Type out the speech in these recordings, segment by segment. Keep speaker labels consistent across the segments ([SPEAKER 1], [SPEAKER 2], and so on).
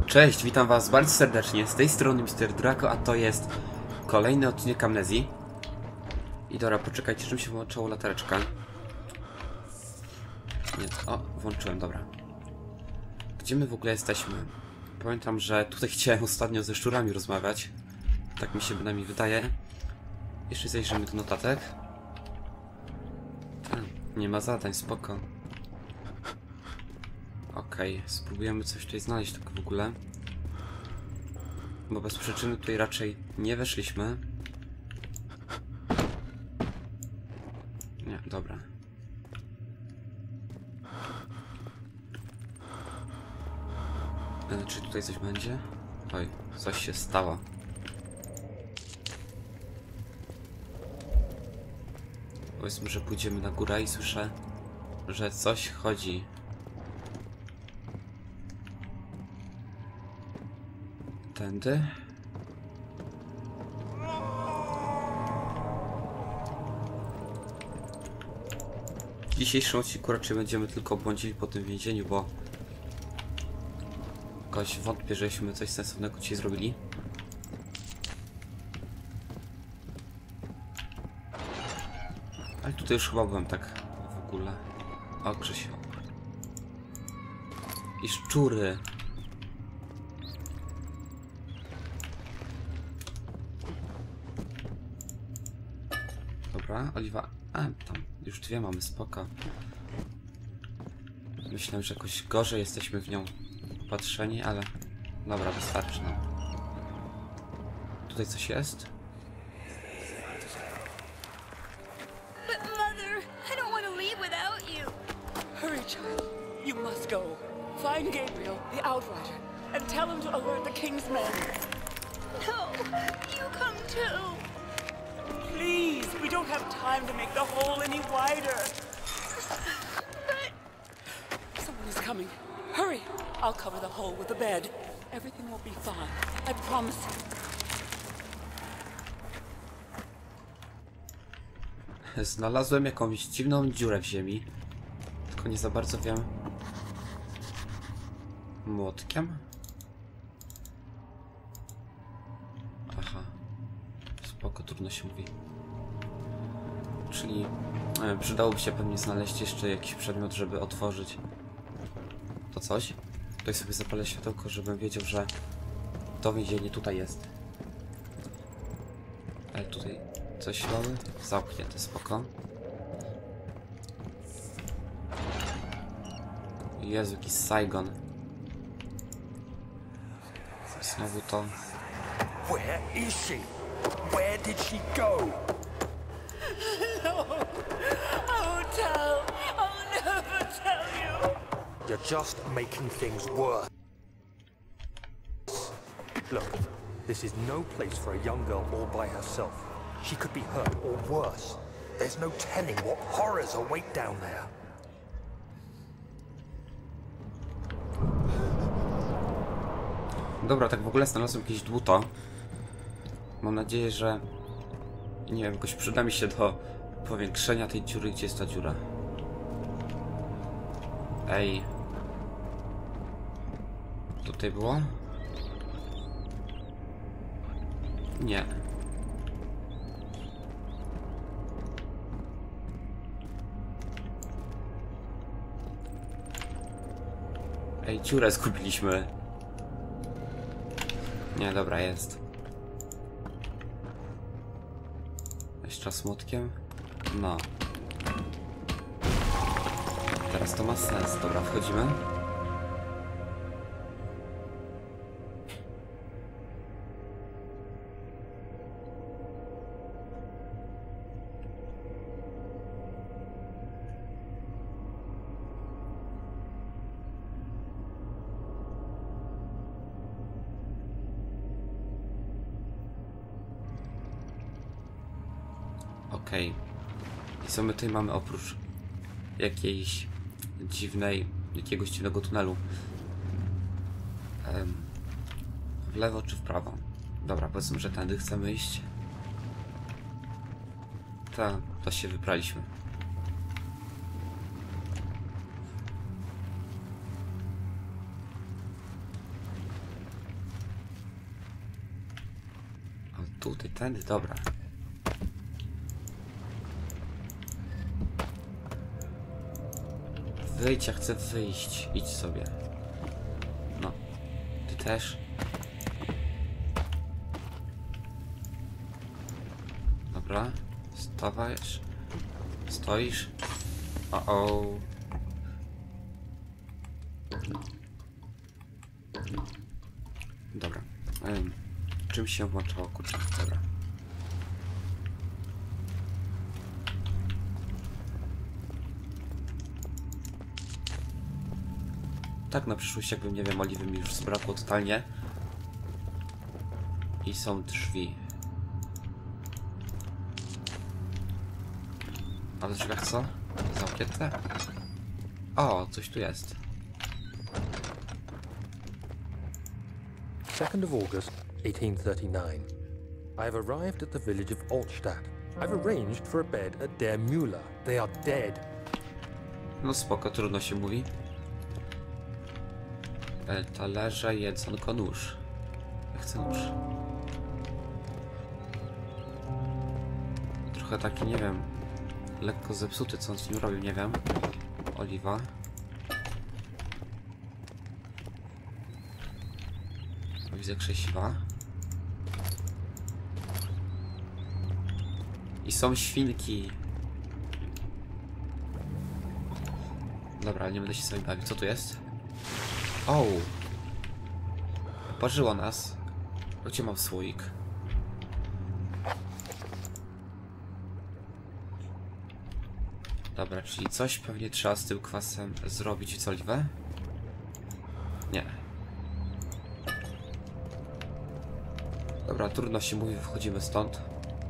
[SPEAKER 1] Cześć, witam was bardzo serdecznie, z tej strony Mr. Draco, a to jest kolejny odcinek Amnezji. I dobra, poczekajcie, czym się włączyła latareczka. Nie, o, włączyłem, dobra. Gdzie my w ogóle jesteśmy? Pamiętam, że tutaj chciałem ostatnio ze szczurami rozmawiać. Tak mi się bynajmniej wydaje. Jeszcze zajrzymy do notatek. Nie ma zadań, spoko. Okej, spróbujemy coś tutaj znaleźć tak w ogóle. Bo bez przyczyny tutaj raczej nie weszliśmy. Nie, dobra. Czy tutaj coś będzie? Oj, coś się stało. Powiedzmy, że pójdziemy na górę i słyszę, że coś chodzi. Tędy? W dzisiejszym odcinku raczej będziemy tylko błądzili po tym więzieniu, bo jakoś wątpię, żeśmy coś sensownego dzisiaj zrobili. Ale tutaj już chyba byłem tak w ogóle. O, Krzysiu. I szczury. Dobra, Oliwa. Tam już dwie mamy, spoko. Myślałem, że jakoś gorzej jesteśmy w nią patrzeni, ale dobra, wystarczy nam. Tutaj coś jest?
[SPEAKER 2] But Mother, I don't want to leave without you.
[SPEAKER 3] Hurry, child. You must go. Find Gabriel, the Outrider, and tell him to alert the King's men.
[SPEAKER 2] No, you come too.
[SPEAKER 3] Please, we don't have time to make the hole any wider.
[SPEAKER 2] But
[SPEAKER 3] Someone is coming. Hurry! I'll cover the hole with the bed. Everything will be fine. I promise you.
[SPEAKER 1] Znalazłem jakąś dziwną dziurę w ziemi. Tylko nie za bardzo wiem. Młotkiem? Aha. Spoko, trudno się mówi. Czyli przydałoby się pewnie znaleźć jeszcze jakiś przedmiot, żeby otworzyć to coś. Tutaj sobie zapalę światełko, żebym wiedział, że to więzienie tutaj jest. Ale tutaj coś mamy? Zamknięte, spoko. Jezu, jaki Saigon. Znowu to.
[SPEAKER 4] Where is she? Where did she go?
[SPEAKER 3] No! I won't tell! I'll never tell you!
[SPEAKER 4] You're just making things worse. Look, this is no place for a young girl all by herself. She could be hurt or worse. There's no telling what horrors await down there.
[SPEAKER 1] Dobra, tak w ogóle znalazłem jakieś dłuto. Mam nadzieję, że nie wiem, jakoś przyda mi się do powiększenia tej dziury. Gdzie jest ta dziura? Ej. Tutaj było? Nie. Ej, dziurę zgubiliśmy. Nie, dobra, jest. Jeszcze raz młotkiem? No. Teraz to ma sens. Dobra, wchodzimy. Okej. I co my tutaj mamy oprócz jakiegoś dziwnego tunelu? W lewo czy w prawo? Dobra, powiedzmy, że tędy chcemy iść. To się wybraliśmy. Tutaj, tędy, dobra. Wyjdź, ja chcę wyjść. Idź sobie. No. Ty też. Dobra. Stawajesz. Stoisz. O. Dobra. Czym się włączało kurczak? Dobra. Tak na przyszłość, jakbym, nie wiem, oliwy mi już zbrakło totalnie. I są drzwi. A w drzwiach co? Zamknięte? O, coś tu jest.
[SPEAKER 4] 2nd of August, 1839. I have arrived at the village of Altstadt. I've arranged for a bed at Der Müller. They are dead.
[SPEAKER 1] No spoko, trudno się mówi. Talerze, jedzonko, nóż. Ja chcę nóż. Trochę taki, nie wiem, lekko zepsuty, co on z nim robił, nie wiem. Oliwa. Widzę krzesiwa. I są świnki. Dobra, ale nie będę się sobie bawił. Co tu jest? O! Parzyło nas. Gdzie mam słoik? Dobra, czyli coś pewnie trzeba z tym kwasem zrobić w oliwę? Nie. Dobra, trudno się mówi, wychodzimy stąd.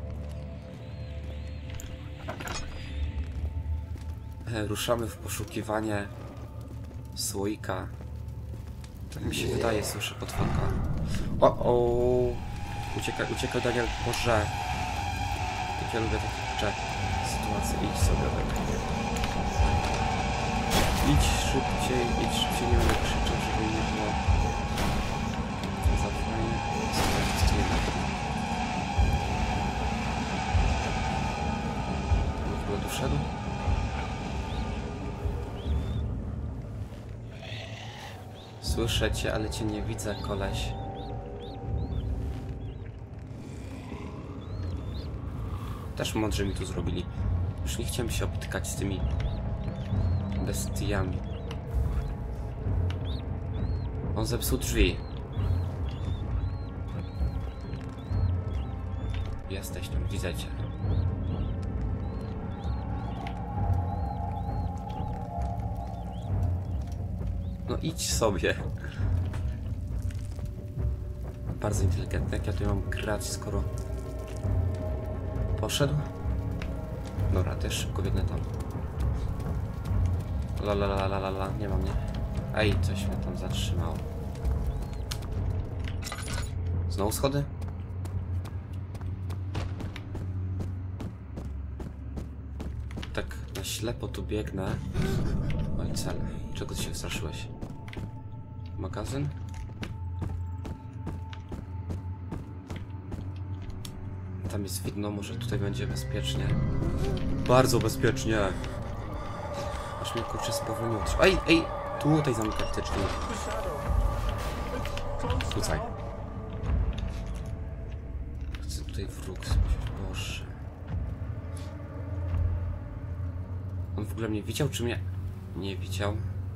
[SPEAKER 1] Ruszamy w poszukiwanie słoika. Tak mi się wydaje, słyszę potworka. O! Uciekaj, uciekaj, Daniel, Boże! Jak ja lubię takie sytuacje. Idź sobie tak. Idź szybciej, nie będę krzyczał, żeby nie było. Za fajnie. Sprawdź, co nie ma. W ogóle tu szedł? Słyszę cię, ale cię nie widzę, koleś. Też mądrze mi tu zrobili. Już nie chciałem się obtykać z tymi bestiami. On zepsuł drzwi. Jesteś tam, widzę cię. No idź sobie. Bardzo inteligentny. Jak ja tu mam grać, skoro poszedł? Dobra, też szybko biegnę tam. La, nie mam, nie. Ej, coś mnie tam zatrzymało. Znowu schody? Tak na ślepo tu biegnę. Oj, cel. Czego ty się wystraszyłeś? Magazyn? Tam jest widno, może tutaj będzie bezpiecznie. Bardzo bezpiecznie. Aż mnie kurczę spowolniło. Ej! Tutaj zamykać te drzwi. Tutaj. Chcę tutaj wróg. Boże. On w ogóle mnie widział, czy mnie nie widział?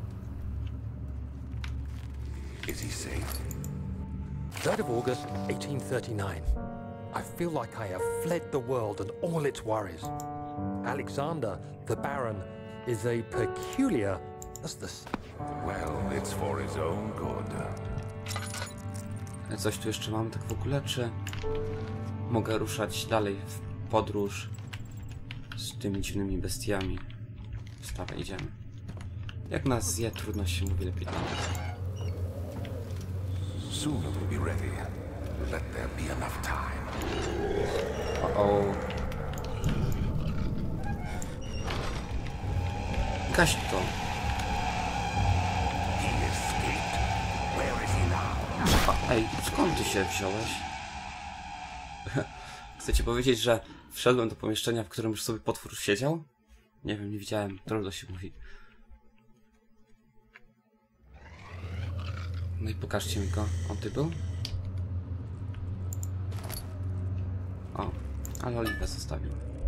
[SPEAKER 5] Is he safe?
[SPEAKER 4] 3rd of August, 1839. I feel like I have fled the world and all its worries. Alexander, the Baron, is a peculiar... What's this?
[SPEAKER 5] Well, it's for his own good.
[SPEAKER 1] Coś tu jeszcze mam tak w ogóle, czy mogę ruszać dalej w podróż z tymi dziwnymi bestiami? Wstawaj, idziemy. Jak nas zje, trudno się mówi, lepiej tam.
[SPEAKER 5] Soon we'll be ready. Let there be enough time.
[SPEAKER 1] O. Gaś to.
[SPEAKER 5] He escaped. Where is he now?
[SPEAKER 1] Ej, skąd ty się wziąłeś? Chcecie powiedzieć, że wszedłem do pomieszczenia, w którym już sobie potwór siedział? Nie wiem, nie widziałem. Trudno się mówi. No i pokażcie mi go. On ty był? O, ale Oliwę zostawił.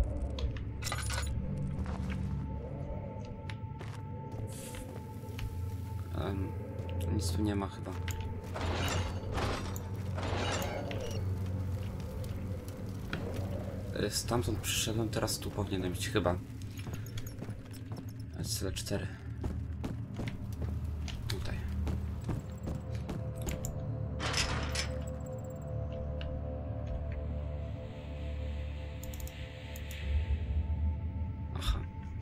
[SPEAKER 1] Nic tu nie ma chyba. Stamtąd przyszedłem, teraz tu powinienem być chyba. Cele 4. Tutaj. Aha.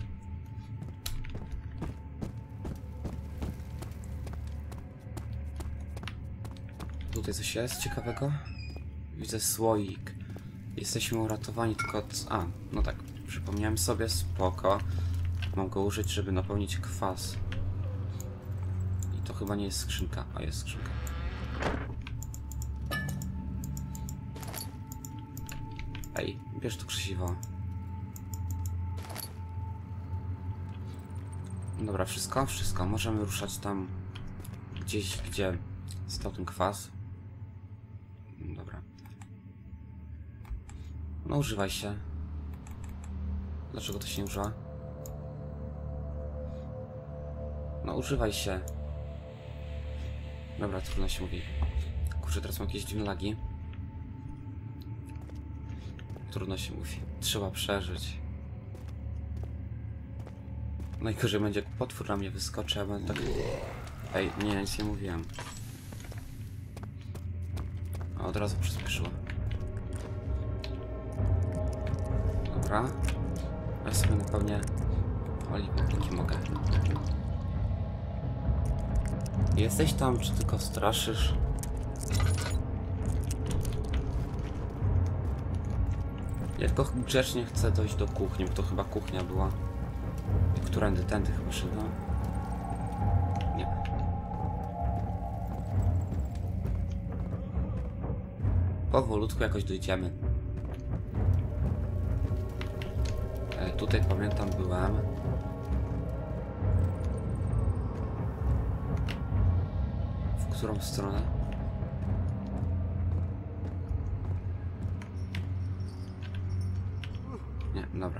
[SPEAKER 1] Tutaj coś jest ciekawego? Widzę słoik. Jesteśmy uratowani tylko od... A, no tak. Przypomniałem sobie, spoko. Mam go użyć, żeby napełnić kwas. I to chyba nie jest skrzynka. A, jest skrzynka. Ej, bierz tu krzesiwo. Dobra, wszystko? Wszystko. Możemy ruszać tam gdzieś, gdzie stał ten kwas. Dobra. No używaj się. Dlaczego to się nie używa? No używaj się. Dobra, trudno się mówi. Kurczę, teraz mam jakieś dziwne lagi. Trudno się mówi. Trzeba przeżyć. No i gorzej będzie, jak potwór na mnie wyskoczy, a będę tak... Ej, nie, nic nie mówiłem. A od razu przyspieszyło. Dobra. Ja sobie napełnię oliwą, póki mogę. Jesteś tam, czy tylko straszysz? Ja tylko grzecznie chcę dojść do kuchni, bo to chyba kuchnia była. I którędy? Tędy chyba szedłem. Nie. Powolutku jakoś dojdziemy. Tutaj pamiętam byłem. W którą stronę? Nie, dobra.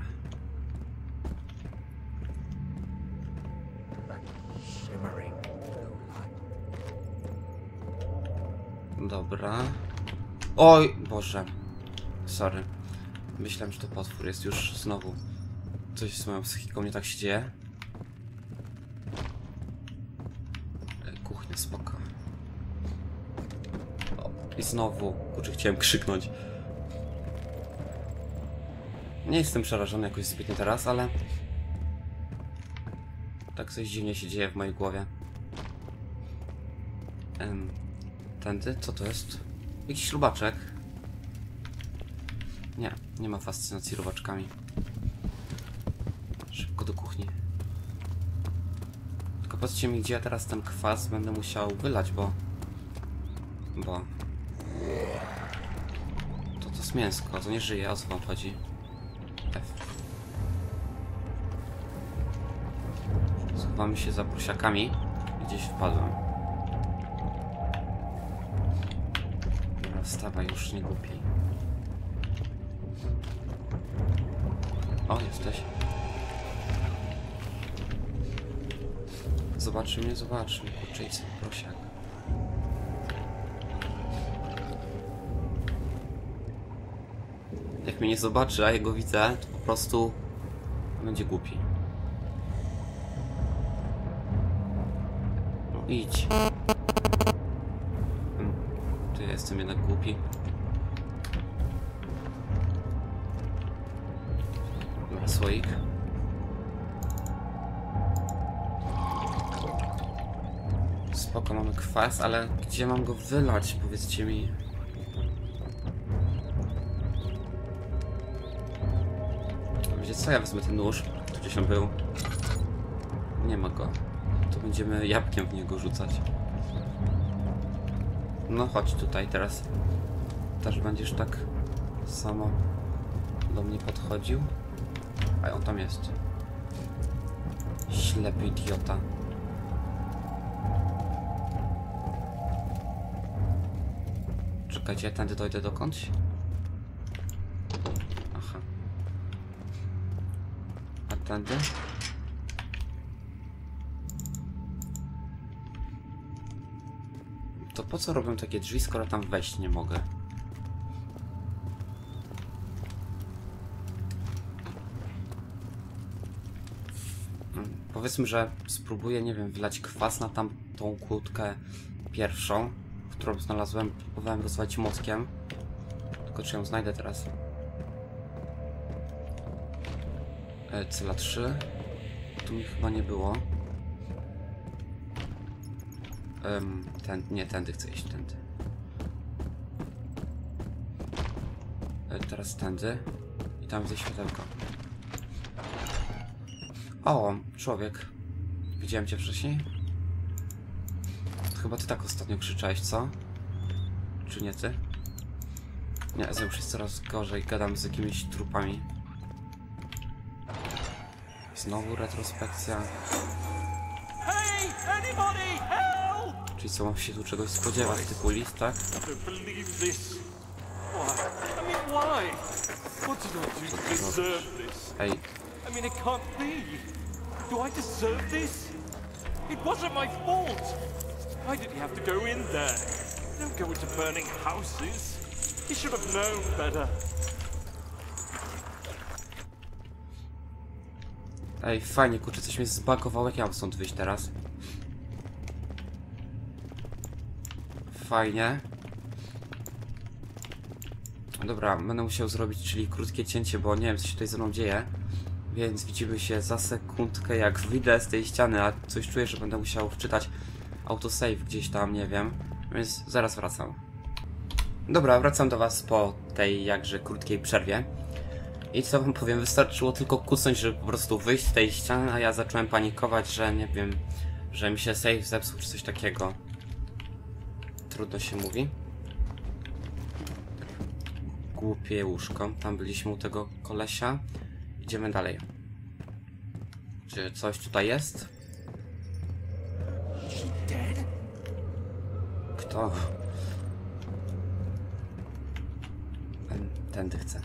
[SPEAKER 1] Dobra. Oj, Boże. Sorry. Myślałem, że to potwór jest już znowu. Coś z moją psychiką nie tak się dzieje. Kuchnia, spoko. O, i znowu. Kurczę, chciałem krzyknąć. Nie jestem przerażony jakoś zbytnio teraz, ale... Tak coś dziwnie się dzieje w mojej głowie. Tędy? Co to jest? Jakiś śrubaczek. Nie, nie ma fascynacji robaczkami. Szybko do kuchni. Tylko patrzcie mi, gdzie ja teraz ten kwas będę musiał wylać, bo... To jest mięsko, to nie żyje, o co wam chodzi? F. Schowamy się za prosiakami. Gdzieś wpadłem. Dobra, wstawaj już, nie głupiej. O, jesteś. Zobaczy mnie, kurczę, idź, prosiak. Jak mnie nie zobaczy, a jego widzę, to po prostu będzie głupi. No idź. To ja jestem jednak głupi. Dobra, słoik. Spoko, mamy kwas, ale gdzie mam go wylać? Powiedzcie mi. Wiecie co, ja wezmę ten nóż, gdzieś on był. Nie ma go. To będziemy jabłkiem w niego rzucać. No chodź tutaj teraz. Też będziesz tak samo do mnie podchodził. A on tam jest. Ślepy idiota. Czekajcie, ja tędy dojdę dokądś? Aha. A tędy? To po co robią takie drzwi, skoro tam wejść nie mogę? Powiedzmy, że spróbuję, nie wiem, wylać kwas na tamtą kłódkę pierwszą, którą znalazłem. Próbowałem rozwalić młotkiem. Tylko czy ją znajdę teraz? Cela 3. Tu mi chyba nie było. Nie, tędy chcę iść, tędy. Teraz tędy. I tam widzę światełko. O, człowiek. Widziałem cię wcześniej? Chyba ty tak ostatnio krzyczałeś, co? Czy nie ty? Nie, już jest coraz gorzej. Gadam z jakimiś trupami. Znowu retrospekcja.
[SPEAKER 6] Hey, anybody, help!
[SPEAKER 1] Czyli co, mam się tu czegoś spodziewać, typu list, tak?
[SPEAKER 6] I don't believe this. Why? I mean, why? What did I do to deserve this?
[SPEAKER 1] Ej,
[SPEAKER 6] I mean, it can't be. Do I deserve this? It wasn't my fault. Why did he have to go in there? Don't go into burning houses. He should have known better.
[SPEAKER 1] ej, fajnie, kurczę, coś mnie zbagowało, jak ja mam stąd wyjść teraz. Fajnie. Dobra, będę musiał zrobić, czyli krótkie cięcie, bo nie wiem, co się tutaj ze mną dzieje. Więc widzimy się za sekundkę, jak wyjdę z tej ściany, a coś czuję, że będę musiał wczytać autosave gdzieś tam, nie wiem. Więc zaraz wracam. Dobra, wracam do was po tej jakże krótkiej przerwie. I co wam powiem, wystarczyło tylko kucnąć, żeby po prostu wyjść z tej ściany, a ja zacząłem panikować, że nie wiem, że mi się save zepsuł czy coś takiego. Trudno się mówi. Głupie łóżko. Tam byliśmy u tego kolesia. Idziemy dalej. Czy coś tutaj jest? Kto? Tędy chcę.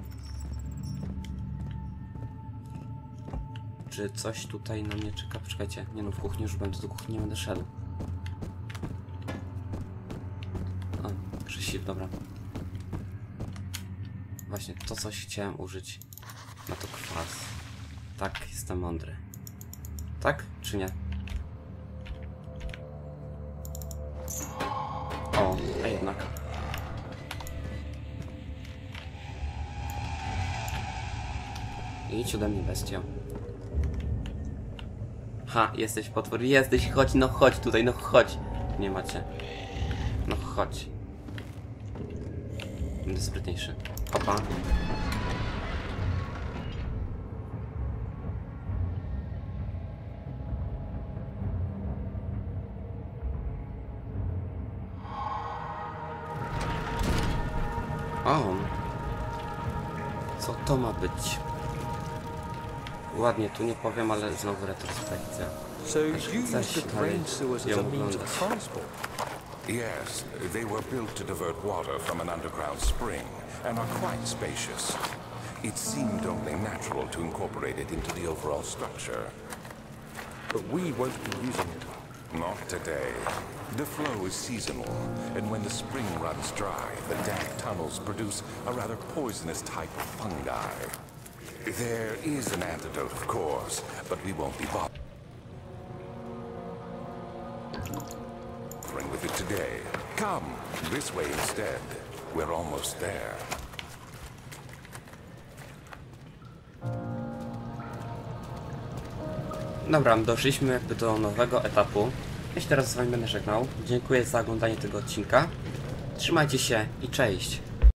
[SPEAKER 1] Czy coś tutaj na mnie czeka? Poczekajcie. Nie no, w kuchni już będę, do kuchni nie będę szedł. A, krzesiw, dobra. Właśnie to coś chciałem użyć. Na to kwas. Tak, jestem mądry. Tak? Czy nie? O, a jednak. Idź ode mnie, bestio. Ha, jesteś potwór, jesteś, chodź, no chodź tutaj, no chodź. Nie macie. No chodź. Będę sprytniejszy. Opa. O. Co to ma być? Ładnie, tu nie powiem, ale znowu retrospekcja.
[SPEAKER 4] So you used the drain sewers as a means of transport?
[SPEAKER 5] Yes, they were built to divert water from an underground spring and are quite spacious. It seemed only natural to incorporate it into the overall structure.
[SPEAKER 4] But we won't be using it.
[SPEAKER 5] Not today. The flow is seasonal, and when the spring runs dry, the dank tunnels produce a rather poisonous type of fungi. There is an antidote, of course, but we won't be bothering with it today. Come, this way instead. We're almost there.
[SPEAKER 1] Dobra, doszliśmy jakby do nowego etapu. Ja się teraz z wami będę żegnał. Dziękuję za oglądanie tego odcinka. Trzymajcie się i cześć!